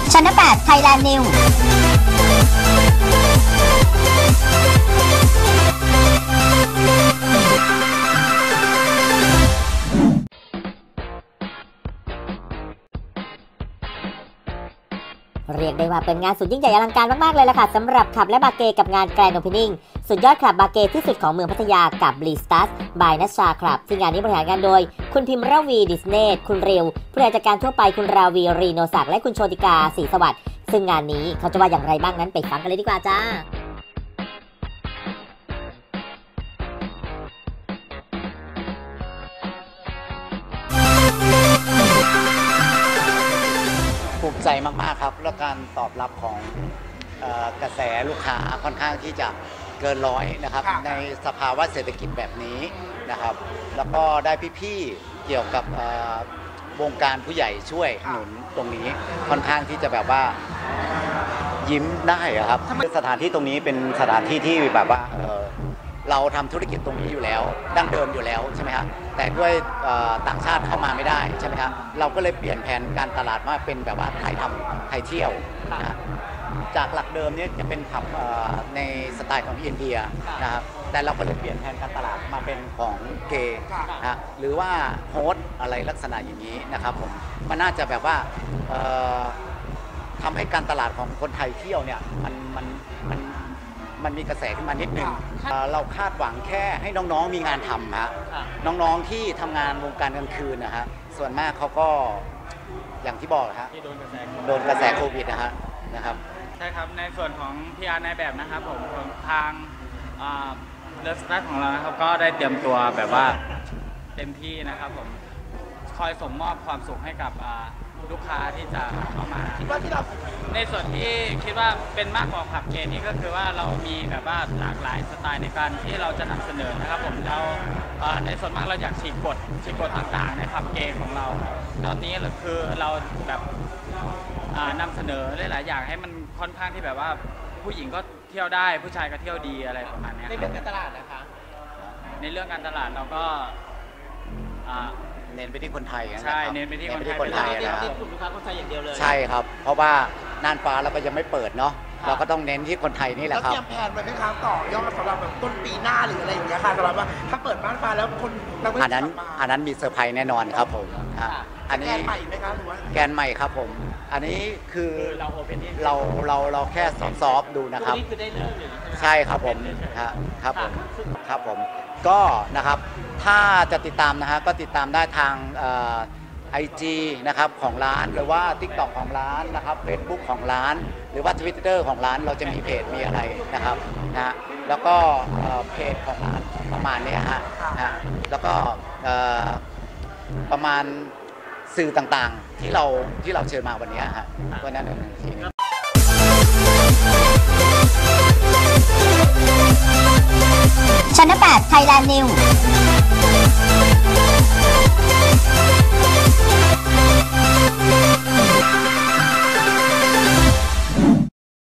ชั้น8 Thailand Newเรียกได้ว่าเป็นงานสุดยิ่งใหญ่อลังการมากๆเลยล่ะค่ะสำหรับคลับและบาเกกับงานแกรนด์โอเพนนิ่งสุดยอดคลับบาเกที่สุดของเมืองพัทยากับบลีสตัสบายนัชชาคลับซึ่งงานนี้บริหารงานโดยคุณพิมระวีดิสเนตคุณเรียวผู้จัดการทั่วไปคุณราวีรีโนศักดิ์และคุณโชติกาศรีสวัสดิ์ซึ่งงานนี้เขาจะว่าอย่างไรบ้างนั้นไปฟังกันเลยดีกว่าจ้าภูมิใจมากๆครับและการตอบรับของกระแสลูกค้าค่อนข้างที่จะเกินร้อยนะครับในสภาวะเศรษฐกิจแบบนี้นะครับแล้วก็ได้พี่ๆเกี่ยวกับวงการผู้ใหญ่ช่วยหนุนตรงนี้ค่อนข้างที่จะแบบว่ายิ้มได้ครับสถานที่ตรงนี้เป็นสถานที่ที่แบบว่าเราทำธุรกิจตรงนี้อยู่แล้วดั้งเดิมอยู่แล้วใช่ไหมครับแต่ด้วยต่างชาติเข้ามาไม่ได้ใช่ไหมครับเราก็เลยเปลี่ยนแผนการตลาดมาเป็นแบบว่าไทยทำไทยเที่ยวนะจากหลักเดิมนี้จะเป็นผับในสไตล์ของอินเดียนะครับแต่เราก็เลยเปลี่ยนแผนการตลาดมาเป็นของเกย์นะหรือว่าโฮสอะไรลักษณะอย่างนี้นะครับผมมันน่าจะแบบว่าทำให้การตลาดของคนไทยเที่ยวเนี่ยมันมีกระแสขึ้นมานิดนึงเราคาดหวังแค่ให้น้องๆมีงานทำฮะน้องๆที่ทำงานวงการกลางคืนนะฮะส่วนมากเขาก็อย่างที่บอกฮะโดนกระแสโควิดนะครับใช่ครับในส่วนของ PR ในแบบนะครับผมทางเลิฟสตาร์ของเรานะครับก็ได้เตรียมตัวแบบว่าเต็มที่นะครับผมคอยส่งมอบความสุขให้กับลูกค้าที่จะเข้ามาในส่วนที่คิดว่าเป็นมากกว่าผับเกย์นี่ก็คือว่าเรามีแบบว่าหลากหลายสไตล์ในการที่เราจะนำเสนอนะครับผมเราในส่วนมากเราอยากฉีกกฎต่างๆในผับเกย์ของเราตอนนี้คือเราแบบนำเสนอหลายๆอย่างให้มันค่อนข้างที่แบบว่าผู้หญิงก็เที่ยวได้ผู้ชายก็เที่ยวดีอะไรประมาณนี้ในเรื่องการตลาดนะคะในเรื่องการตลาดเราก็เน้นไปที่คนไทยใช่เน้นไปที่คนไทยนะกลุ่มลูกค้าคนไทยอย่างเดียวเลยใช่ครับเพราะว่าน่านฟ้าเราก็ยังไม่เปิดเนาะเราก็ต้องเน้นที่คนไทยนี่แหละครับแล้วเตรียมแผนไว้ไหมครับต่อยอดสำหรับแบบต้นปีหน้าหรืออะไรอย่างเงี้ยค่ะสำหรับว่าถ้าเปิดบ้านฟ้าแล้วคนเราอันนั้นมีเซอร์ไพรส์แน่นอนครับผมอันนี้แกนใหม่ไหมครับหรือว่าแกนใหม่ครับผมอันนี้คือเราแค่ซอฟดูนะครับนี่คือได้เริ่มอยู่ใช่ครับผมครับผมก็นะครับถ้าจะติดตามนะฮะก็ติดตามได้ทางIG นะครับของร้านหรือว่า TikTok ของร้านนะครับ Facebook ของร้านหรือว่า Twitter ของร้านเราจะมีเพจมีอะไรนะครับนะแล้วก็เพจของร้านประมาณนี้ฮะแล้วก็ประมาณสื่อต่างๆที่เราเชิญมาวันนี้ฮะก็นั่นเองทีนี้ชั้น8 Thailand New